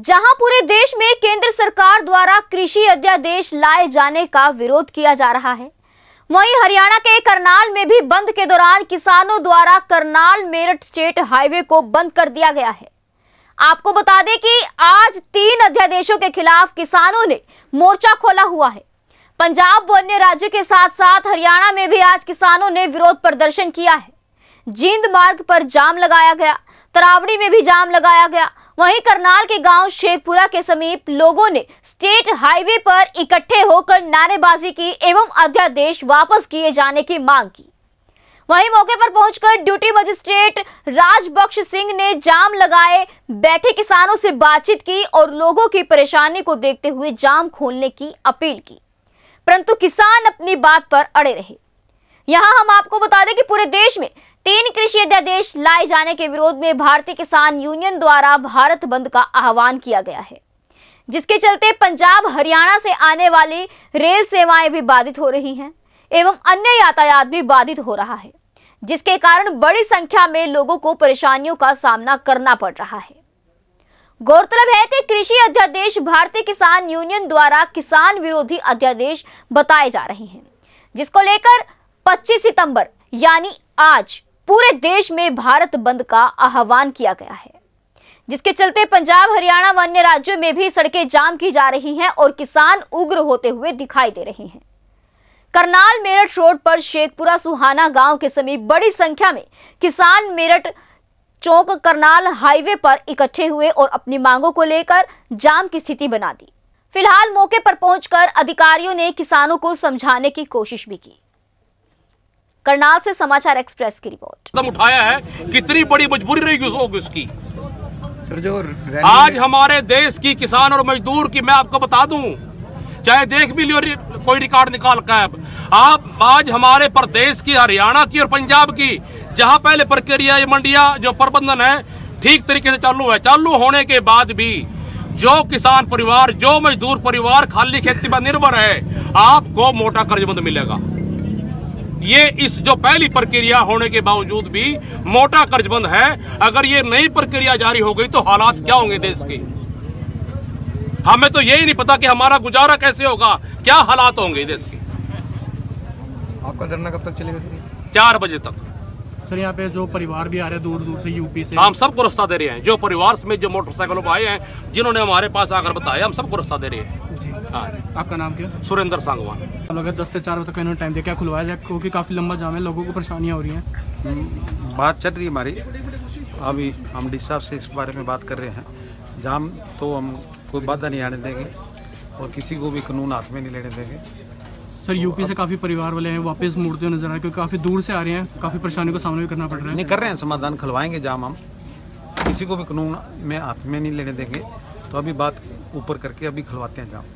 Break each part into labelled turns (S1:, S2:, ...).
S1: जहां पूरे देश में केंद्र सरकार द्वारा कृषि अध्यादेश लाए जाने का विरोध किया जा रहा है, वहीं हरियाणा के करनाल में भी बंद के दौरान किसानों द्वारा करनाल मेरठ स्टेट हाईवे को बंद कर दिया गया है। आपको बता दें कि आज 3 अध्यादेशों के खिलाफ किसानों ने मोर्चा खोला हुआ है। पंजाब व अन्य राज्यों के साथ साथ हरियाणा में भी आज किसानों ने विरोध प्रदर्शन किया है। जींद मार्ग पर जाम लगाया गया, तरावड़ी में भी जाम लगाया गया। वहीं करनाल के गांव शेखपुरा के समीप लोगों ने स्टेट हाईवे पर इकट्ठे होकर नारेबाजी की एवं अध्यादेश वापस किए जाने की मांग की। वहीं मौके पर पहुंचकर ड्यूटी मजिस्ट्रेट राजबख्श सिंह ने जाम लगाए बैठे किसानों से बातचीत की और लोगों की परेशानी को देखते हुए जाम खोलने की अपील की, परंतु किसान अपनी बात पर अड़े रहे। यहां हम आपको बता दें कि पूरे देश में 3 कृषि अध्यादेश लाए जाने के विरोध में भारतीय किसान यूनियन द्वारा भारत बंद का आह्वान किया गया है, जिसके चलते पंजाब हरियाणा से आने वाली रेल सेवाएं भी बाधित हो रही हैं एवं अन्य यातायात भी बाधित हो रहा है, जिसके कारण बड़ी संख्या में लोगों को परेशानियों का सामना करना पड़ रहा है। गौरतलब है कि कृषि अध्यादेश भारतीय किसान यूनियन द्वारा किसान विरोधी अध्यादेश बताए जा रहे हैं, जिसको लेकर 25 सितंबर यानी आज पूरे देश में भारत बंद का आह्वान किया गया है, जिसके चलते पंजाब हरियाणा व अन्य राज्यों में भी सड़कें जाम की जा रही हैं और किसान उग्र होते हुए दिखाई दे रहे हैं। करनाल मेरठ रोड पर शेखपुरा सुहाना गांव के समीप बड़ी संख्या में किसान मेरठ चौक करनाल हाईवे पर इकट्ठे हुए और अपनी मांगों को लेकर जाम की स्थिति बना दी। फिलहाल मौके पर पहुंचकर अधिकारियों ने किसानों को समझाने की कोशिश भी की। करनाल से समाचार एक्सप्रेस की रिपोर्ट।
S2: कदम उठाया है, कितनी बड़ी मजबूरी रहेगी उसकी। सर जो आज हमारे देश की किसान और मजदूर की मैं आपको बता दूं, चाहे देख भी लियो कोई रिकॉर्ड निकाल कर, आप आज हमारे प्रदेश की, हरियाणा की और पंजाब की, जहां पहले प्रक्रिया मंडिया जो प्रबंधन है ठीक तरीके से चालू होने के बाद भी जो किसान परिवार, जो मजदूर परिवार खाली खेती पर निर्भर है, आपको मोटा कर्जबंद मिलेगा। ये इस जो पहली प्रक्रिया होने के बावजूद भी मोटा कर्जबंद है। अगर ये नई प्रक्रिया जारी हो गई तो हालात क्या होंगे देश के, हमें तो यही नहीं पता कि हमारा गुजारा कैसे होगा, क्या हालात होंगे देश के।
S3: आपका धरना कब तक चलेगा?
S2: 4 बजे तक।
S3: सर यहाँ पे जो परिवार भी आ रहे हैं दूर दूर से, यूपी से,
S2: हम सबको रास्ता दे रहे हैं। जो परिवार समेत जो मोटरसाइकिलों पर आए हैं, जिन्होंने हमारे पास आकर बताया, हम सबको रास्ता दे रहे हैं। हाँ।
S3: आपका नाम क्या?
S2: सुरेंद्र सांगवान।
S3: अगर 10 से 4 बजे तक इन्होंने टाइम दिया, क्या खुलवाया जाए? क्योंकि काफी लंबा जाम है, लोगों को परेशानियाँ हो रही हैं।
S4: बात चल रही है हमारी, अभी हम डी साहब से इस बारे में बात कर रहे हैं। जाम तो हम कोई बाधा नहीं आने देंगे और किसी को भी कानून हाथ में नहीं लेने देंगे।
S3: सर यूपी से काफी परिवार वाले हैं, वापस मुड़ते हुए नजर आ रहे हैं क्योंकि काफी दूर से आ रहे हैं, काफी परेशानियों का सामना भी करना पड़ रहा है।
S4: नहीं कर रहे हैं समाधान, खलवाएंगे जाम, हम किसी को भी कानून में हाथ में नहीं लेने देंगे। तो अभी बात ऊपर करके अभी खलवाते हैं जाम।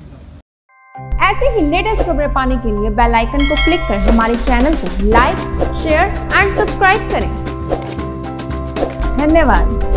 S5: ऐसे ही लेटेस्ट खबरें पाने के लिए बेल आइकन को क्लिक कर हमारे चैनल को लाइक, शेयर एंड सब्सक्राइब करें। धन्यवाद।